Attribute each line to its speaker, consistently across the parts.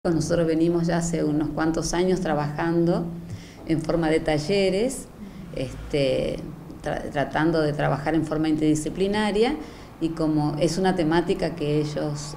Speaker 1: Nosotros venimos ya hace unos cuantos años trabajando en forma de talleres, tratando de trabajar en forma interdisciplinaria, y como es una temática que ellos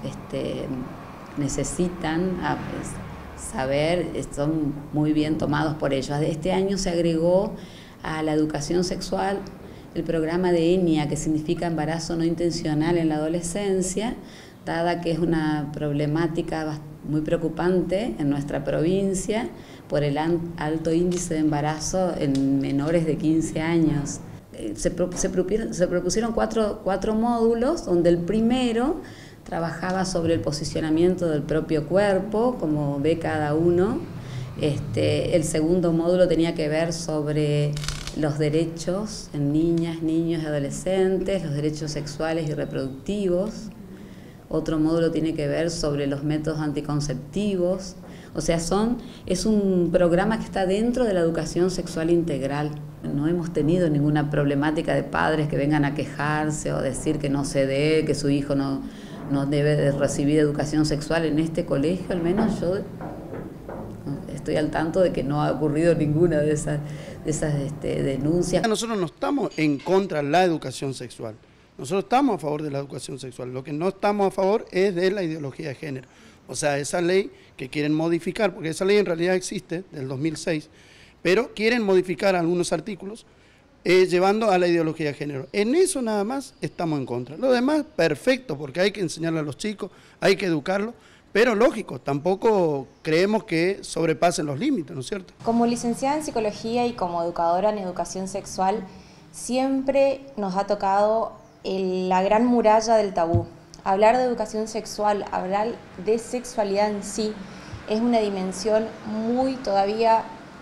Speaker 1: necesitan saber, son muy bien tomados por ellos. Este año se agregó a la educación sexual el programa de ENIA, que significa embarazo no intencional en la adolescencia, dada que es una problemática muy preocupante en nuestra provincia por el alto índice de embarazo en menores de 15 años. Se propusieron cuatro módulos, donde el primero trabajaba sobre el posicionamiento del propio cuerpo, como ve cada uno. El segundo módulo tenía que ver sobre los derechos en niñas, niños y adolescentes, los derechos sexuales y reproductivos. Otro módulo tiene que ver sobre los métodos anticonceptivos. O sea, es un programa que está dentro de la educación sexual integral. No hemos tenido ninguna problemática de padres que vengan a quejarse o decir que no se dé, que su hijo no debe de recibir educación sexual. En este colegio, al menos yo estoy al tanto de que no ha ocurrido ninguna de esas denuncias.
Speaker 2: Nosotros no estamos en contra de la educación sexual. Nosotros estamos a favor de la educación sexual. Lo que no estamos a favor es de la ideología de género. O sea, esa ley que quieren modificar, porque esa ley en realidad existe del 2006, pero quieren modificar algunos artículos llevando a la ideología de género. En eso nada más estamos en contra. Lo demás, perfecto, porque hay que enseñarle a los chicos, hay que educarlos, pero lógico, tampoco creemos que sobrepasen los límites, ¿no es cierto?
Speaker 3: Como licenciada en psicología y como educadora en educación sexual, siempre nos ha tocado la gran muralla del tabú. Hablar de educación sexual, hablar de sexualidad en sí, es una dimensión muy todavía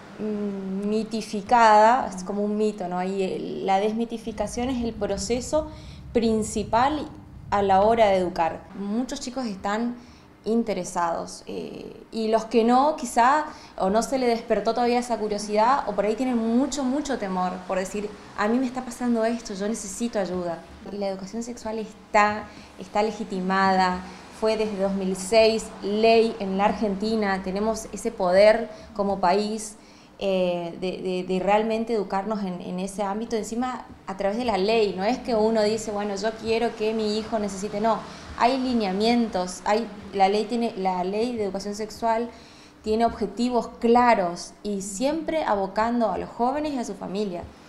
Speaker 3: mitificada, es como un mito, ¿no? Y la desmitificación es el proceso principal a la hora de educar. Muchos chicos están interesados y los que no, quizá o no se le despertó todavía esa curiosidad, o por ahí tienen mucho temor por decir, a mí me está pasando esto, yo necesito ayuda. La educación sexual está legitimada, fue desde 2006 ley en la Argentina, tenemos ese poder como país de realmente educarnos en ese ámbito, encima a través de la ley. No es que uno dice, bueno, yo quiero que mi hijo necesite, no, hay lineamientos, la ley de educación sexual tiene objetivos claros y siempre abocando a los jóvenes y a su familia.